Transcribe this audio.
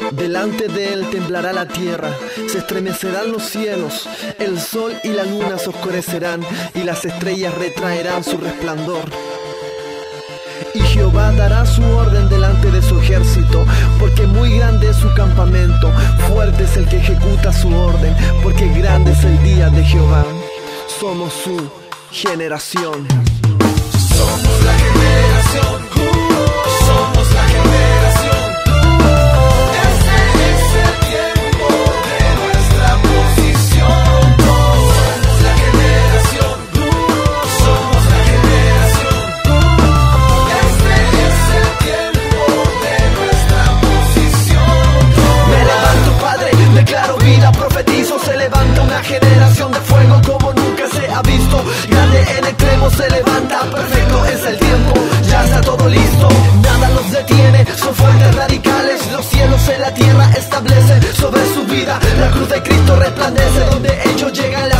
Delante de él temblará la tierra, se estremecerán los cielos, el sol y la luna se oscurecerán y las estrellas retraerán su resplandor. Y Jehová dará su orden delante de su ejército, porque muy grande es su campamento, fuerte es el que ejecuta su orden, porque grande es el día de Jehová. Somos su generación. Somos la generación, somos la generación. Este es el tiempo de nuestra posición. Somos la generación, somos la generación. Este es el tiempo de nuestra posición. Me levanto, Padre, declaro vida, profetizo. Se levanta una generación de fuego como nunca se ha visto. Grande en extremo se levanta, perfecto es el tiempo, ya está todo listo. Nada los detiene, son fuertes radicales. Los cielos en la tierra establecen sobre su vida. La cruz de Cristo resplandece, donde ellos llegan